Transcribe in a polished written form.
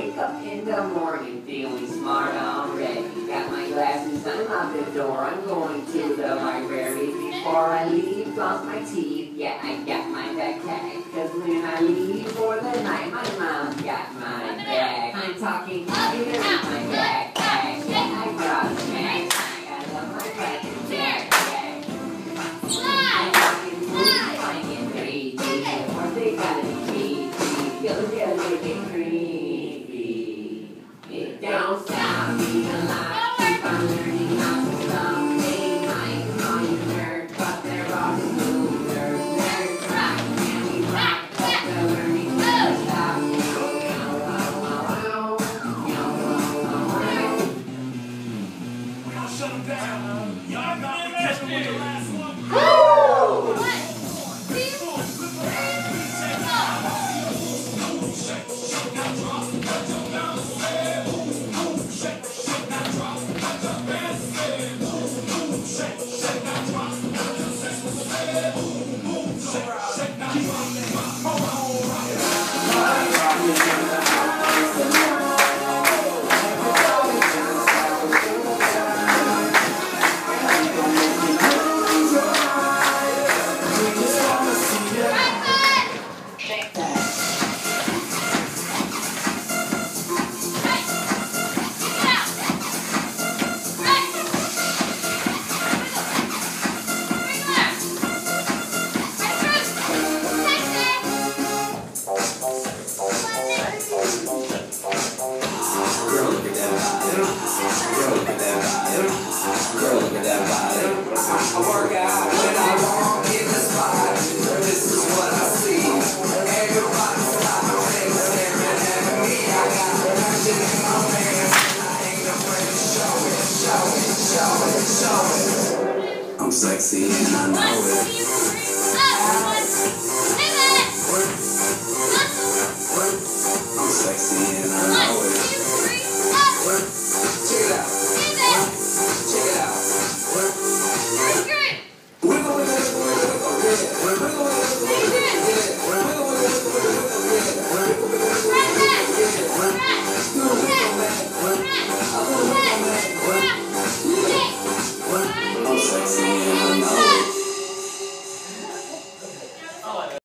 wake up in the morning feeling smart already. Got my glasses, I'm out the door, I'm going to the library. Before I leave, floss my teeth, yeah, I got my backpack. Cause when I leave for the night, my mom's got my bag. I'm talking